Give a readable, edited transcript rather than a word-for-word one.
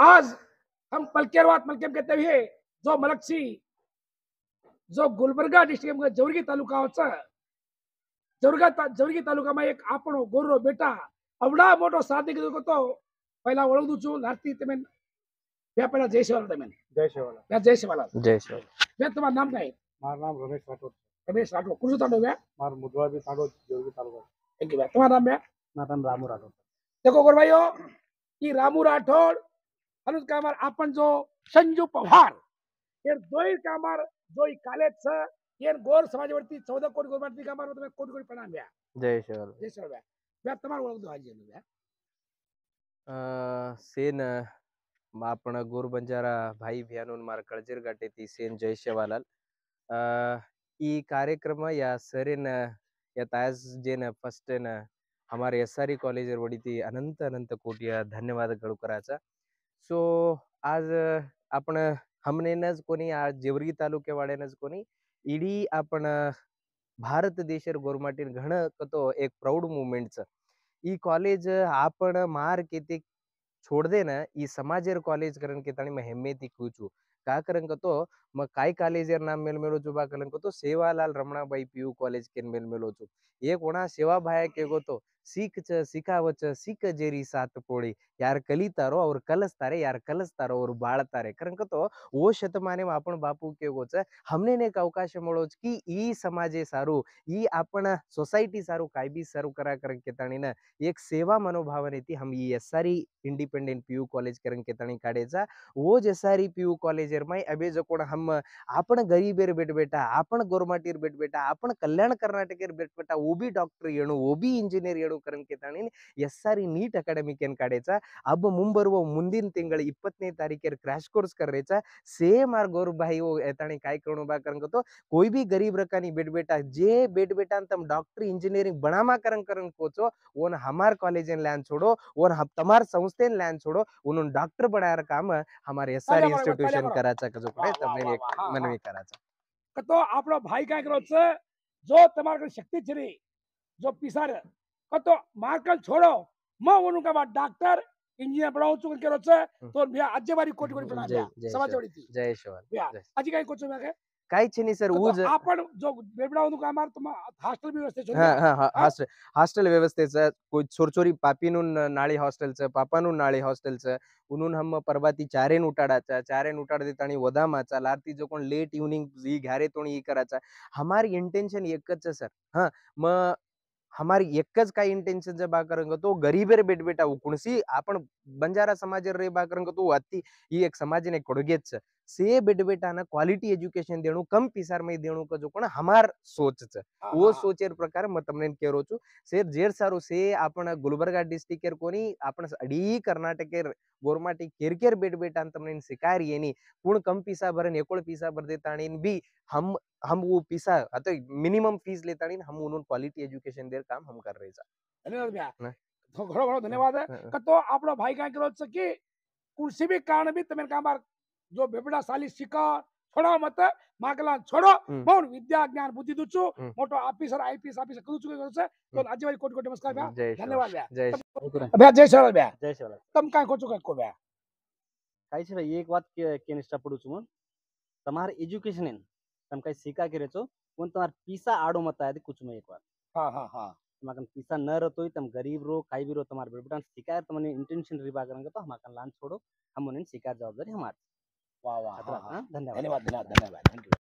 आज हम पलकेरवात मलकेम कहते हुए जो मलकसी जो गुलबर्गा डिस्ट्रिक्ट जवरगी तालुका जवरगी तालुका में एक आपणो गोरो बेटा अवड़ा मोटो साथी कीधुं तो पहला ओळखदुं छुं नारती तमे मैं पहला जय शिवालाल तमे जय शिवालाल मैं तुम्हारा नाम क्या है? मार नाम रमेश राठौड़ कुछ तांडो मैं मार मुदवा भी तांडो जवरगी तालुका। थैंक यू तुम्हारा नाम मैं मार नाम रामू राठौड़। देखो गोर भाइयों ये रामू राठौड़ अनुज कामार आपन जो संजू पवार ये दोई कामार जो ई कॉलेज छ ये गोर समाजवरती 14 कोटी गोरमाटी कामार तुम्हें कोटी कोटी प्रणाम या जय शिवालाल मैं तुम्हारा ओळख दो आज मैं सेन आपण गोर बंजारा भाई भ्यानून मार कळजेर गाटेती सेन जय शिवालाल ई कार्यक्रम या सरेन या ताज जेन फर्स्ट न हमारे एसआरई कॉलेज वडीती अनंत अनंत कोटिया धन्यवाद गळू करायचा। सो आज आपण हमने नज कोणी आज जेवरगी तालुके वाड्यानच कोणी इडी आपण भारत देशर गोरमाटीन घण कतो एक प्राउड मुवमेंट ई कॉलेज आपण मार केते छोड़ दे ना ई समाजेर कॉलेज करन के ताणी में हेम्मेती कूचू का करन कतो म काय कॉलेजर नाम मेल मेलो जुबा करन कतो सेवालाल रमणाबाई पीयू कॉलेज केन मेल मेलो छु एक ओणा सेवा भाई के गोतो सीख च सिखावच सीख जेरी सात पोड़ी यार कलितारो और कलस्तारे यार कलस्तारो और बाळतारे करन कतो वो शतमाने में आपण बापू के गोच हमने ने एक अवकाश मळोच की ई समाजे सारू ई आपण सोसायटी सारू काय बी सारू करा करन के ताणी ना एक सेवा मनोभावने थी हम ई एसआरई इंडिपेंडेंट पीयू कॉलेज करन के ताणी काढेचा वो एसआरई पीयू कॉलेजर में अबे जो कोण हम आपण गरीबेर बेट बेटा आपण गोरमाटीर बेट बेटा आपण कल्याण कर्नाटकेर बेट बेटा वो भी डॉक्टर येणु वो भी इंजीनियर येणु करन के ताणी एसआरई नीट अकाडेमी केन काढेचा अब ಮುಂಬರುವ ಮುಂದಿನ ತಿಂಗಳು 20ನೇ ತಾರೀಕಿಗೆ ಕ್ರ್ಯಾಶ್ ಕೋರ್ಸ್ ಕರೆचा सेम आर गोर भाई वो एताणी काय करणु बा करन तो कोई भी गरीब रकानी बेट बेटा जे बेट बेटा तम डॉक्टर इंजीनियरिंग बनामा करन करन कोचो ओन हमार कॉलेज लैंड छोड़ो ओन हम तमार संस्थे लैंड छोड़ो उन्होंने डॉक्टर बनाया काम हमारे एसआर इंस्टीट्यूशन कराचा का जो पड़े तमने एक मनवी कराचा तो आपलो भाई काय करो छ जो तुम्हारे शक्ति छरी जो पिसार कतो मार्कल छोड़ो म उनु का डॉक्टर इंजीनियर बनाऊ चुकन करो छ तो भैया आज बारी कोटी कोटी प्रणाम समाजवाडी थी जय शिवालाल आज काय कोचो मैं काही छनी सर ऊज आपण जो बेबडा उनु का मार तुम हॉस्टल व्यवस्था छो हॉस्टल व्यवस्थेचं कोई छोरछोरी पापीनून नाळी हॉस्टेलचं पापानून नाळी हॉस्टेलचं उन्हून हम परबाती चारेन उठाडाचा चारेन उठाड देतानी वदामाचा लारती जो कोण लेट इवनिंग ही घारे तोणी ही कराचा हमारी इंटेंशन एकच सर हां म हमारी एकच काय इंटेंशन जे बा करंग तो गरीबेर बेट बेटा कुणसी आपण बंजारा समाज रे बा करंग तो अति ही एक समाज ने कोडगेच से बेट बेटा ना क्वालिटी एजुकेशन देणु कम पिसार में देणु का जो कोण हमार सोच छ वो सोचेर प्रकार म तमने केरो छु से जेर सारू से आपण गुलबर्गा डिस्ट्रिक्ट केर कोणी आपण अडी कर्नाटकेर गोरमाटी केरकेर बेट बेटा तमने शिकार येनी कुण कम पिसा भरन एकोळ पिसा भर देताणी भी हम वो पिसा अतो मिनिमम फीस लेताणी हम उन्होंने क्वालिटी एजुकेशन देर काम हम कर रहे धन्यवाद भैया तो घणो घणो धन्यवाद कतो आपलो भाई काय करो छ की कुर्सी भी कारण भी तमे कामार जो बेबडा साली सिका छोड़ो मत मागला छोड़ो मौन विद्या ज्ञान बुद्धि दुचु मोटो ऑफिसर आईपीएस ऑफिसर कुछ तो आज वाली कोटि कोटि नमस्कार भैया धन्यवाद भैया जय शिवालाल तम काय कोचो को भैया काही छ एक बात के निष्ठा पडू छु मन तमार एजुकेशन इन तम काही सिका के रेचो कोन तमार पीसा आडो मत आदि कुछ में एक बार हां तमकन पीसा न रतोई तम गरीब रो काही भी रो तमार बेटा शिकायत तमने इंटेंशन रिबा करन तो हमकन लान छोड़ो हम उन्हें शिकायत जवाबदारी हमार वाह धन्यवाद थैंक यू